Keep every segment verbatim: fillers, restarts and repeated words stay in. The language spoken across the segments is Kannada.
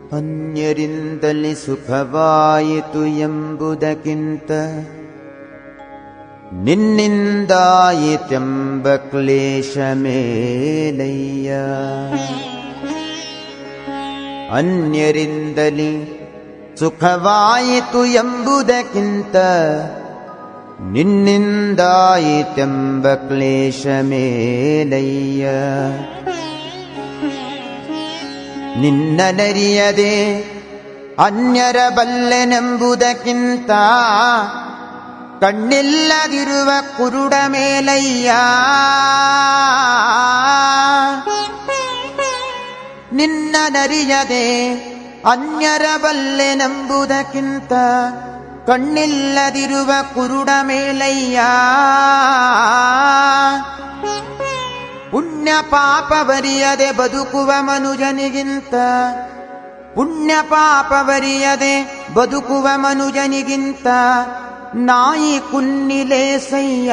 ಅನ್ಯರಿಂದಲಿ ಸುಖವಾಯಿತು ಎಂಬುದಕ್ಕಿಂತ ನಿನ್ನಿಂದಾಯಿತೆಂಬ ಕ್ಲೇಶ ಮೇಲಯ್ಯ. ಅನ್ಯರಿಂದಲಿ ಸುಖವಾಯಿತು ಎಂಬುದಕ್ಕಿಂತ ನಿನ್ನಿಂದಾಯಿತೆಂಬ ಕ್ಲೇಶ ಮೇಲಯ್ಯ. ನಿನ್ನನರಿಯದೆ ಅನ್ಯರ ಬಲ್ಲೆನೆಂಬುದಕ್ಕಿಂತ ಕಣ್ಣಿಲ್ಲದಿರುವ ಕುರುಡ ಮೇಲಯ್ಯ. ನಿನ್ನನರಿಯದೆ ಅನ್ಯರ ಬಲ್ಲೆನೆಂಬುದಕ್ಕಿಂತ ಕಣ್ಣಿಲ್ಲದಿರುವ ಕುರುಡ ಮೇಲಯ್ಯ. ಪುಣ್ಯ ಪಾಪವರಿಯದೆ ಬದುಕುವ ಮನುಜನಿಗಿಂತ ಪುಣ್ಯ ಪಾಪವರಿಯದೆ ಬದುಕುವ ಮನುಜನಿಗಿಂತ ನಾಯಿ ಕುನ್ನಿಲೇಸಯ್ಯ.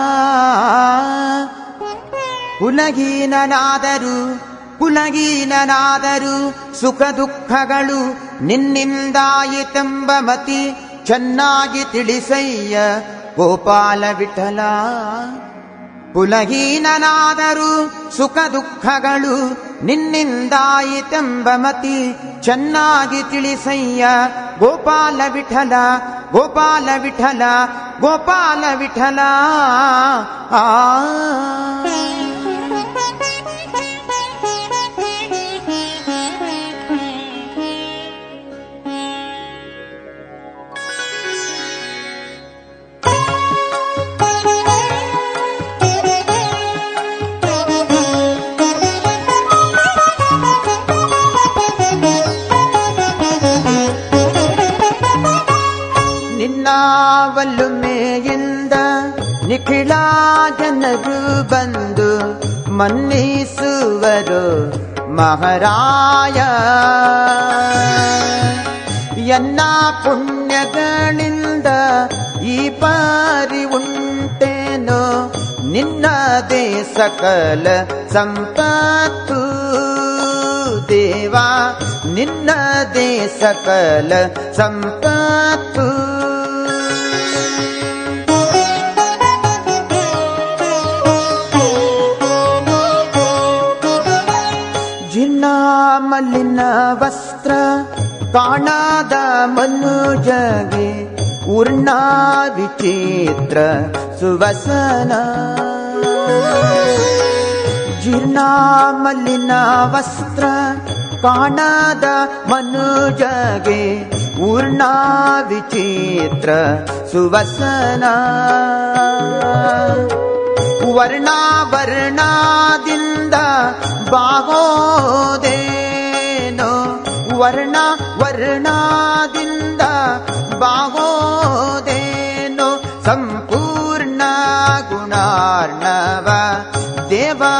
ಕುಲಹೀನನಾದರೂ ಕುಲಹೀನನಾದರೂ ಸುಖ ದುಃಖಗಳು ನಿನ್ನಿಂದಾಯಿತೆಂಬ ಮತಿ ಚೆನ್ನಾಗಿ ತಿಳಿಸಯ್ಯ ಗೋಪಾಲ ವಿಠಲ. ಕುಲಹೀನನಾದರೂ ಸುಖ ದುಃಖಗಳು ನಿನ್ನಿಂದಾಯಿತೆಂಬ ಮತಿ ಚೆನ್ನಾಗಿ ತಿಳಿಸಯ್ಯ ಗೋಪಾಲ ವಿಠಲ ಗೋಪಾಲ ವಿಠಲ ಗೋಪಾಲ ವಿಠಲ. ಆ ನಿನ್ನಾವಲುಮೆಯಿಂದ ನಿಖಿಳ ಜನರು ಬಂದು ಮನ್ನಿಸುವರು ಮಹಾರಾಯ. ಎನ್ನ ಪುಣ್ಯಗಳಿಂದ ಈ ಪಾರಿ ಉಂಟೇನೋ ನಿನ್ನದೇ ಸಕಲ ಸಂಪತ್ತು ದೇವಾ ನಿನ್ನದೇ ಸಕಲ ಸಂಪತ್ತು. ಮಲಿನ ವಸ್ತ್ರ ಕಾಣಾದ ಮನುಜಗೆ ಊರ್ಣ ವಿಚಿತ್ರ ಸುವಸನ. ಜೀರ್ಣ ಮಲಿನ ವಸ್ತ್ರ ಕಾಣಾದ ಮನುಜಗೆ ಊರ್ಣ ವಿಚಿತ್ರ ಸುವಸನ. ವರ್ಣ ವರ್ಣದಿಂದ ಬಾಗೋದೇನೋ ವರ್ಣ ವರ್ಣದಿಂದ ಬಾಗೋದೇನೋ ಸಂಪೂರ್ಣ ಗುಣಾರ್ಣವ ದೇವಾ.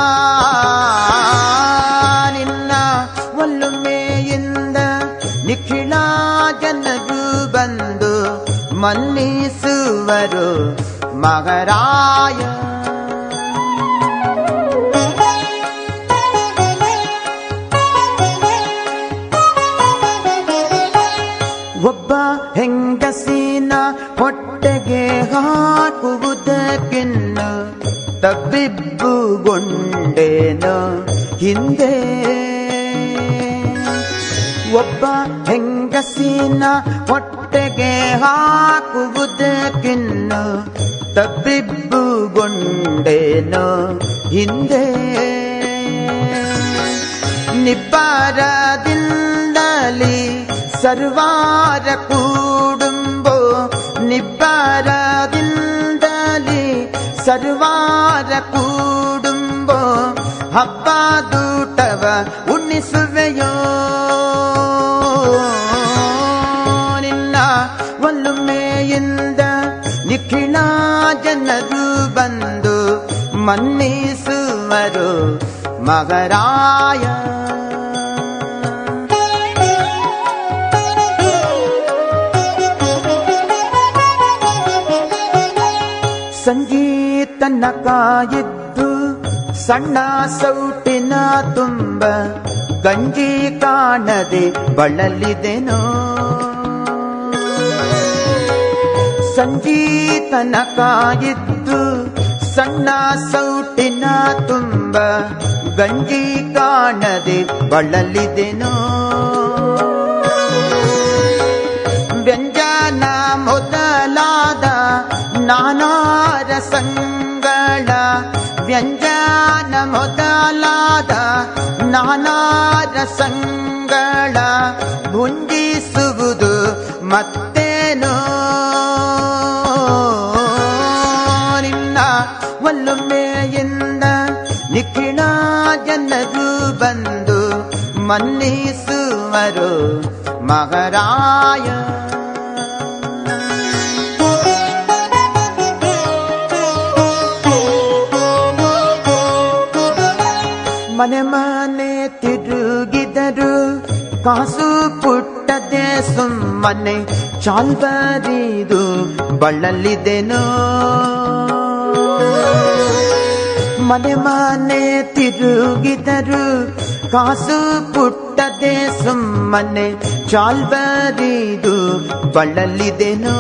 ನಿನ್ನ ಒಲ್ಲುಮೆಯಿಂದ ನಿಖಿಳ ಜನರು ಬಂದು ಮನ್ನಿಸುವರು ಮಹಾರಾಯ. ಒಬ್ಬ ಹೆಂಗಸಿನ ಹೊಟ್ಟೆಗೆ ಹಾಕುವುದಕ್ಕಿನ್ನು ತಬ್ಬಿಬ್ಬುಗೊಂಡೇನು ಹಿಂದೆ. ಒಬ್ಬ ಹೆಂಗಸಿನ ಹೊಟ್ಟೆಗೆ ಹಾಕುವುದಕ್ಕಿನ್ನು ತಬ್ಬಿಬ್ಬುಗೊಂಡೇನು ಹಿಂದೆ. ನಿಬ್ಬಾರದಿಂದಲಿ ಸರ್ವಾರ ಕೂಡುಂಬೋ ನಿಬ್ಬಾರದಿಂದಲಿ ಸರ್ವಾರ ಕೂಡುಂಬೋ ಹಬ್ಬದೂಟವ ಉಣ್ಣಿಸುವೆಯೋ. ನಿನ್ನ ಒಲ್ಲುಮೆಯಿಂದ ನಿಖಿಳ ಜನರು ಬಂದು ಮನ್ನಿಸುವರು ಮಹಾರಾಯ. ಸಂಗೀತನ ಕಾಯಿದ್ದು ಸಣ್ಣ ಸೌಟಿನ ತುಂಬ ಗಂಜಿ ಕಾಣದೆ ಬಳಲಿದೆನೋ ಸಂಜೀತನ ಕಾಯಿದ್ದು ಸಣ್ಣ ಸೌಟಿನ ತುಂಬ ಗಂಜಿ ಕಾಣದೆ ಬಳಲಿದೆನೋ ವ್ಯಂಜನ ಮೊದಲಾದ ನಾನಾ ರಸಗಳ ವ್ಯಂಜನ ಮೊದಲಾದ ನಾನಾ ರಸಗಳ ಭುಂಜಿಸುವುದು ಮತ್ತೇನೋ ನಿನ್ನ ಒಲ್ಲುಮೆಯಿಂದ ನಿಖಿಳ ಜನರು ಬಂದು ಮನ್ನಿಸುವರು ಮಹಾರಾಯ ಮನೆ ಮನೆ ತಿರುಗಿದರು ಕಾಸು ಪುಟ್ಟದೆ ಸುಮ್ಮನೆ ಚಾಲ್ಬರಿದು ಬಳಲಿದೆನೋ ಮನೆ ಮನೆ ತಿರುಗಿದರು ಕಾಸು ಪುಟ್ಟದೆ ಸುಮ್ಮನೆ ಚಾಲ್ಬರಿದು ಬಳಲಿದೆನೋ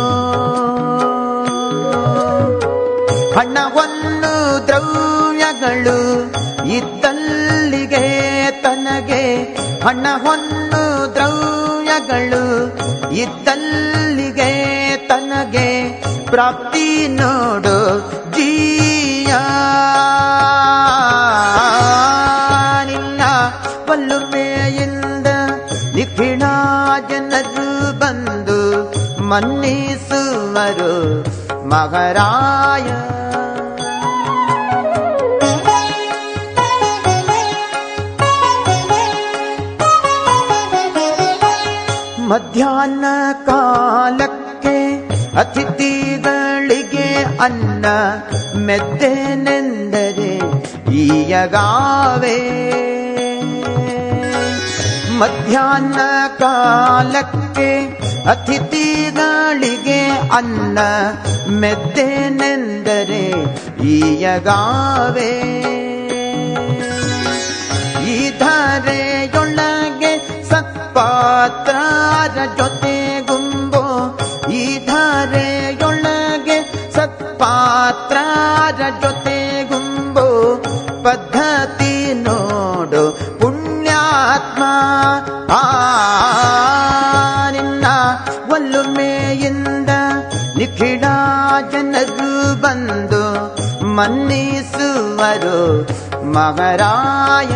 ಹಣವನ್ನು ದ್ರವ್ಯಗಳು ಇದ್ದಲ್ಲಿಗೆ ತನಗೆ ಹಣವನ್ನು ದ್ರವ್ಯಗಳು ಇದ್ದಲ್ಲಿಗೆ ತನಗೆ ಪ್ರಾಪ್ತಿ ನೋಡು ಜೀಯ ನಿನ್ನ ಒಲ್ಲುಮೆಯಿಂದ ನಿಖಿಳ ಜನರು ಬಂದು ಮನ್ನಿಸುವರು ಮಹಾರಾಯ ಮಧ್ಯಾಹ್ನ ಕಾಲಕ್ಕೆ ಅತಿಥಿಗಳಿಗೆ ಅನ್ನ ಮೆದ್ದೆನೆಂದರೆ ಈಯಗಾವೆ ಮಧ್ಯಾಹ್ನ ಕಾಲಕ್ಕೆ ಅತಿಥಿಗಳಿಗೆ ಅನ್ನ ಮೆದ್ದೆನೆಂದರೆ ಈಯಗಾವೆ ಈ ಧಾರೆಯೊಳಗೆ ಸತ್ಪಾತ್ರರ ಜೊತೆ ಗುಂಬೋ ಈ ಧಾರೆಯೊಳಗೆ ಸತ್ಪಾತ್ರರ ಜೊತೆ ಗುಂಬೋ ಪದ್ಧತಿ ನೋಡು ಪುಣ್ಯಾತ್ಮ ಆ ನಿನ್ನ ಒಲ್ಲುಮೆಯಿಂದ ನಿಖಿಳ ಜನರು ಬಂದು ಮನ್ನಿಸುವರು ಮಹಾರಾಯ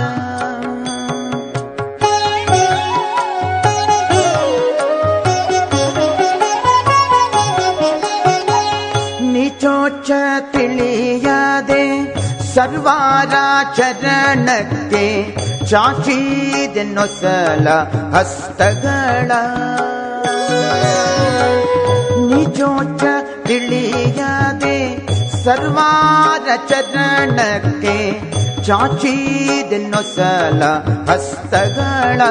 ನಿಚೋಚ ತಿಳಿಯದೆ ಸರ್ವಾರ ಚರಣಕ್ಕೆ ಚಾಚಿದೆನ್ನೊಸಲ ಹಸ್ತಗಳ ನಿಜೋಚ ತಿಳಿಯದೆ ಸರ್ವಾರ ಚರಣಕ್ಕೆ ಚಾಚಿದೆನ್ನೊಸಲ ಹಸ್ತಗಳ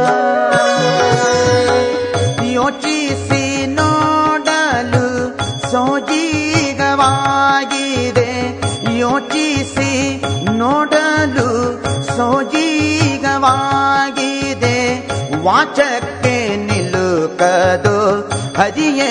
ಯೋಚಿಸಿ ನೋಡಲು ಸೋಜಿಗವಾಗಿದೆ ಯೋಚಿಸಿ ನೋಡಲು ಸೋಜಿಗವಾಗಿದೆ ವಾಚಕ್ಕೆ ನಿಲುಕದು ಹರಿಯೇ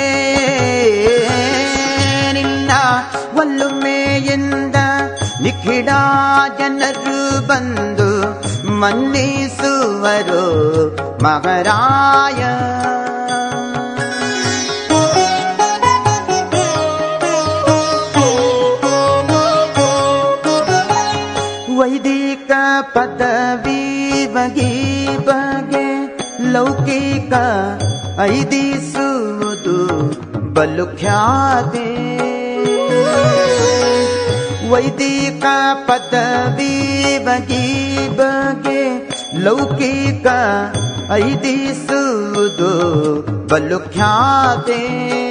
ನಿನ್ನ ಒಲ್ಲುಮೆಯಿಂದ ನಿಖಿಳ ಜನರು ಬಂದು ಮನ್ನಿಸುವರು ಮಹಾರಾಯ ವೈದಿಕ ಪದವಿ ಬಗೆ ಬಗೆ ಲೌಕಿಕ ಐದಿಸುವುದು ಬಲು ಖ್ಯಾತೆ ವೈದಿಕ ಪದವಿ ಬಗೆ ಬಗೆ ಲೌಕಿಕ ಐದಿಸುವುದು ಬಲು ಖ್ಯಾತೆ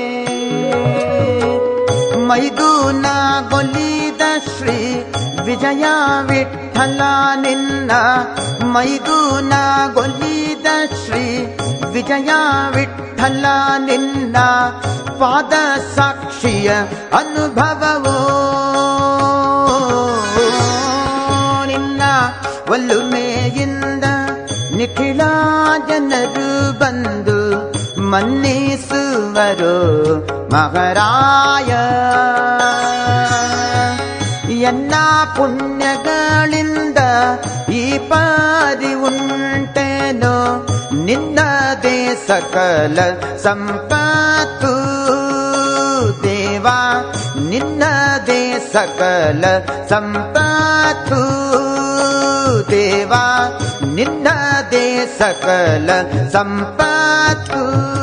ಮೈದುನ ಗೊಲಿದ ಶ್ರೀ ವಿಜಯ ವಿಠಲ ನಿನ್ನ ಮೈದುನ ಗೊಲಿದ ಶ್ರೀ ವಿಜಯ ವಿಠಲ ನಿನ್ನ ಪಾದ ಸಾಕ್ಷಿಯ ಅನುಭವವೋ ನಿನ್ನ ಒಲ್ಲುಮೆಯಿಂದ ನಿಖಿಲ ಜನರು ಬಂದು ಮನ್ನಿಸುವರು ಮಹಾರಾಯ. ಎನ್ನ ಪುಣ್ಯಗಳಿಂದ ಈ ಪಾರಿ ಉಂಟೇನೋ ನಿನ್ನದೇ ಸಕಲ ಸಂಪತ್ತು ದೇವಾ, ನಿನ್ನದೇ ಸಕಲ ಸಂಪತ್ತು ದೇವಾ, ನಿನ್ನದೇ ಸಕಲ ಸಂಪತ್ತು.